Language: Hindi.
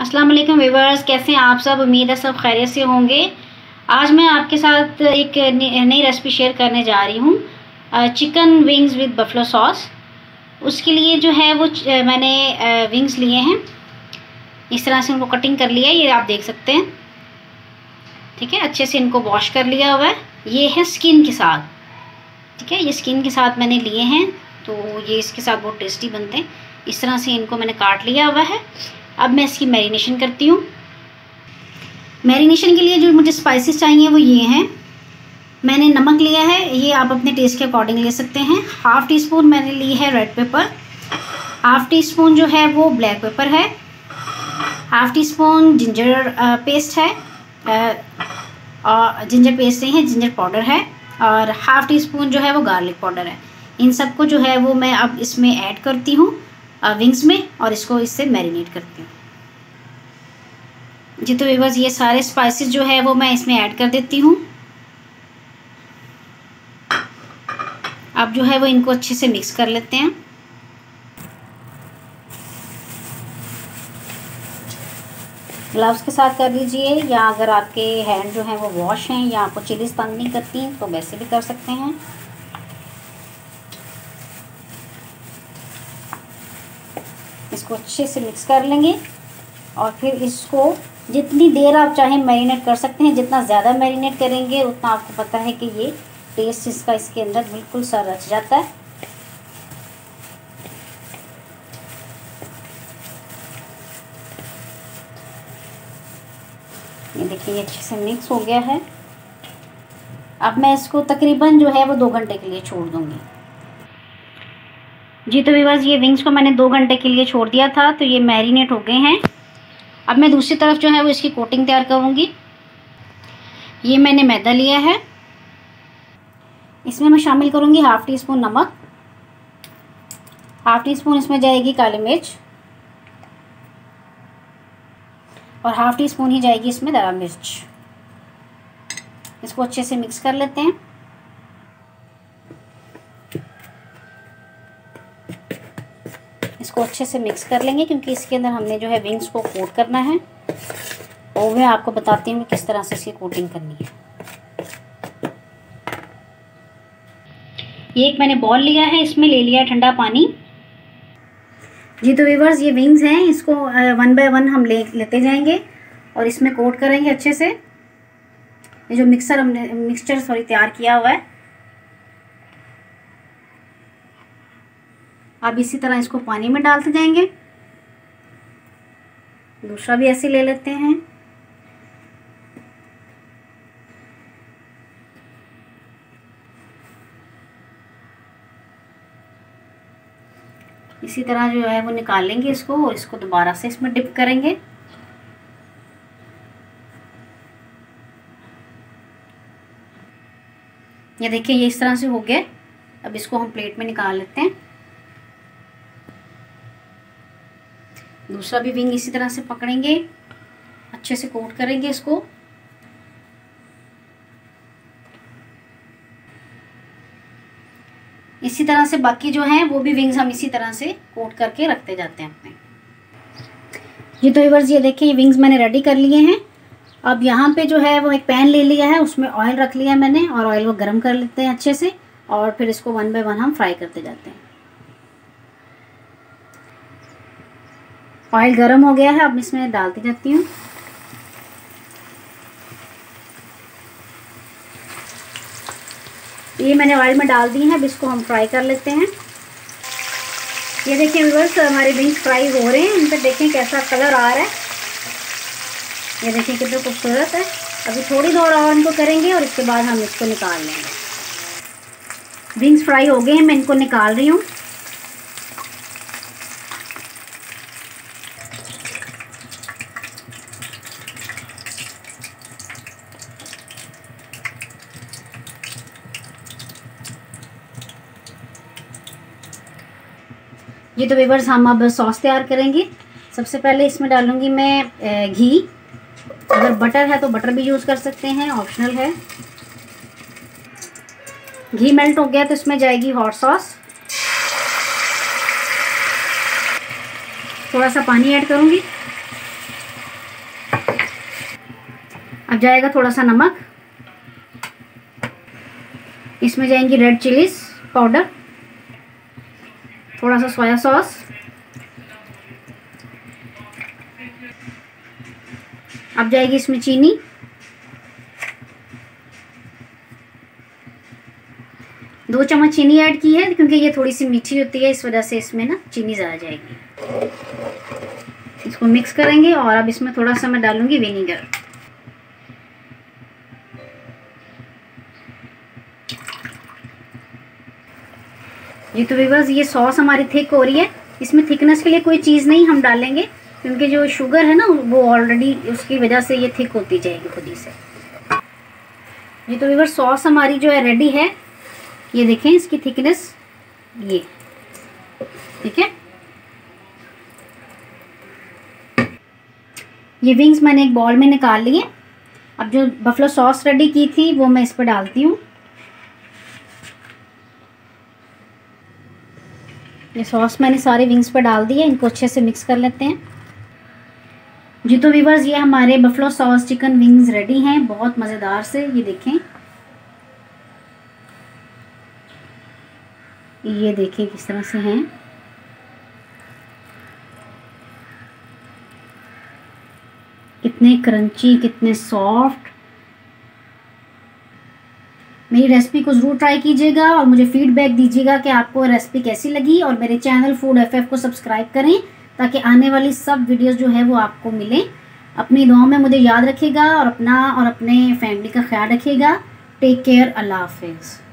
अस्सलाम वालेकुम व्यूअर्स, कैसे हैं आप सब। उम्मीद है सब खैरियत से होंगे। आज मैं आपके साथ एक नई रेसिपी शेयर करने जा रही हूँ, chicken wings with buffalo sauce. उसके लिए जो है वो मैंने विंग्स लिए हैं, इस तरह से उनको कटिंग कर लिया है, ये आप देख सकते हैं। ठीक है, अच्छे से इनको वॉश कर लिया हुआ है। ये है स्किन के साथ, ठीक है, ये स्किन के साथ मैंने लिए हैं, तो ये इसके साथ बहुत टेस्टी बनते हैं। इस तरह से इनको मैंने काट लिया हुआ है। अब मैं इसकी मैरिनेशन करती हूँ। मैरिनेशन के लिए जो मुझे स्पाइसेस चाहिए वो ये हैं। मैंने नमक लिया है, ये आप अपने टेस्ट के अकॉर्डिंग ले सकते हैं। हाफ़ टी स्पून मैंने ली है red pepper, half teaspoon जो है वो ब्लैक पेपर है, half teaspoon ginger paste है, और जिंजर पेस्ट नहीं है, जिंजर पाउडर है, और हाफ़ टी स्पून जो है वो गार्लिक पाउडर है। इन सबको जो है वो मैं अब इसमें ऐड करती हूँ विंग्स में, और इसको इससे मैरिनेट करती हूँ। जी तो बस ये सारे स्पाइसेस जो है वो मैं इसमें ऐड कर देती हूँ। अब जो है वो इनको अच्छे से मिक्स कर लेते हैं। ग्लव्स के साथ कर लीजिए, या अगर आपके हैंड जो हैं वो वॉश हैं या आपको चिलीज तंग नहीं करती तो वैसे भी कर सकते हैं। इसको अच्छे से मिक्स कर लेंगे, और फिर इसको जितनी देर आप चाहें मैरिनेट कर सकते हैं। जितना ज़्यादा मैरिनेट करेंगे उतना आपको पता है कि ये टेस्ट इसका इसके अंदर बिल्कुल सा रच जाता है। ये देखिए, ये अच्छे से मिक्स हो गया है। अब मैं इसको तकरीबन जो है वो 2 घंटे के लिए छोड़ दूँगी। जी तो व्यूअर्स, ये विंग्स को मैंने 2 घंटे के लिए छोड़ दिया था, तो ये मैरिनेट हो गए हैं। अब मैं दूसरी तरफ जो है वो इसकी कोटिंग तैयार करूँगी। ये मैंने मैदा लिया है, इसमें मैं शामिल करूँगी हाफ़ टी स्पून नमक, हाफ़ टी स्पून इसमें जाएगी काली मिर्च, और हाफ़ टी स्पून ही जाएगी इसमें दरा मिर्च। इसको अच्छे से मिक्स कर लेते हैं। इसको अच्छे से मिक्स कर लेंगे, क्योंकि इसके अंदर हमने जो है विंग्स को कोट करना है, और मैं आपको बताती हूँ किस तरह से इसकी कोटिंग करनी है। ये एक मैंने बॉल लिया है, इसमें ले लिया ठंडा पानी। जी तो व्यूअर्स, ये विंग्स हैं, इसको 1 बाय 1 हम लेते जाएंगे और इसमें कोट करेंगे अच्छे से। ये जो मिक्सचर तैयार किया हुआ है, अब इसी तरह इसको पानी में डालते जाएंगे। दूसरा भी ऐसे ले लेते हैं। इसी तरह जो है वो निकालेंगे इसको, और इसको दोबारा से इसमें डिप करेंगे। ये देखिए, ये इस तरह से हो गया। अब इसको हम प्लेट में निकाल लेते हैं। दूसरा भी विंग इसी तरह से पकड़ेंगे, अच्छे से कोट करेंगे इसको। इसी तरह से बाकी जो हैं वो भी विंग्स हम इसी तरह से कोट करके रखते जाते हैं अपने। ये तो व्यूअर्स, ये देखिए, ये विंग्स मैंने रेडी कर लिए हैं। अब यहाँ पे जो है वो एक पैन ले लिया है, उसमें ऑयल रख लिया मैंने, और ऑयल को गर्म कर लेते हैं अच्छे से, और फिर इसको 1 बाय 1 हम फ्राई करते जाते हैं। ऑयल गर्म हो गया है, अब इसमें डालती जाती हूँ। ये मैंने ऑयल में डाल दी है, अब इसको हम फ्राई कर लेते हैं। ये देखिए व्यूअर्स, हमारे विंग्स फ्राई हो रहे हैं। इन पर देखें कैसा कलर आ रहा है, ये देखिए कितना खूबसूरत है। अभी थोड़ी देर और इनको करेंगे, और इसके बाद हम इसको निकाल लेंगे। विंग्स फ्राई हो गए हैं, मैं इनको निकाल रही हूँ। ये तो व्यूअर्स, हम अब सॉस तैयार करेंगे। सबसे पहले इसमें डालूंगी मैं घी। अगर बटर है तो बटर भी यूज़ कर सकते हैं, ऑप्शनल है। घी मेल्ट हो गया तो इसमें जाएगी हॉट सॉस। थोड़ा सा पानी ऐड करूंगी। जाएगा थोड़ा सा नमक, इसमें जाएंगी रेड चिलीज पाउडर, थोड़ा सा सोया सॉस, अब जाएगी इसमें चीनी, दो चम्मच चीनी ऐड की है क्योंकि ये थोड़ी सी मीठी होती है, इस वजह से इसमें ना चीनी ज़्यादा जाएगी। इसको मिक्स करेंगे और अब इसमें थोड़ा सा मैं डालूंगी विनीगर। ये तो व्यूअर्स ये सॉस हमारी थिक हो रही है। इसमें थिकनेस के लिए कोई चीज़ नहीं हम डालेंगे क्योंकि जो शुगर है ना वो ऑलरेडी उसकी वजह से ये थिक होती जाएगी खुद ही से। ये तो व्यूअर्स सॉस हमारी जो है रेडी है, ये देखें इसकी थिकनेस, ये ठीक है। ये विंग्स मैंने एक बॉल में निकाल लिए। अब जो बफलो सॉस रेडी की थी वो मैं इस पर डालती हूँ। ये सॉस मैंने सारे विंग्स पर डाल दी है, इनको अच्छे से मिक्स कर लेते हैं। जी तो व्यूअर्स ये हमारे buffalo sauce chicken wings ready हैं, बहुत मज़ेदार से। ये देखें, ये देखें किस तरह से हैं। कितने क्रंची, कितने सॉफ्ट। मेरी रेसिपी को ज़रूर ट्राई कीजिएगा और मुझे फीडबैक दीजिएगा कि आपको रेसिपी कैसी लगी, और मेरे चैनल फूड FF को सब्सक्राइब करें ताकि आने वाली सब वीडियोस जो है वो आपको मिलें। अपनी दुआओं में मुझे याद रखिएगा और अपना और अपने फैमिली का ख्याल रखिएगा। टेक केयर, अल्लाह हाफिज़।